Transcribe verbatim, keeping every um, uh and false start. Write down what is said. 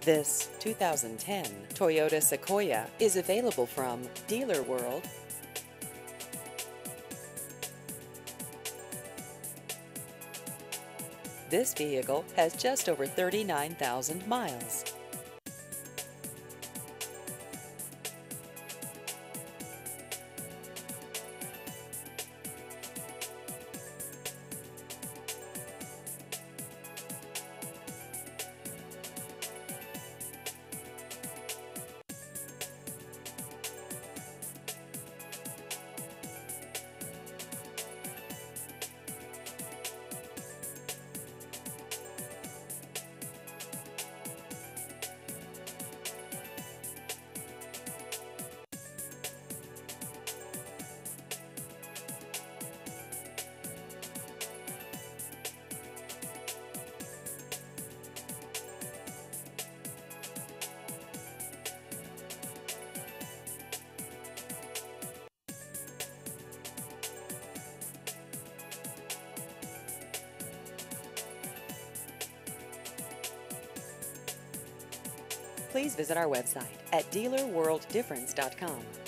This two thousand ten Toyota Sequoia is available from Dealer World. This vehicle has just over thirty-nine thousand miles. Please visit our website at dealer world difference dot com.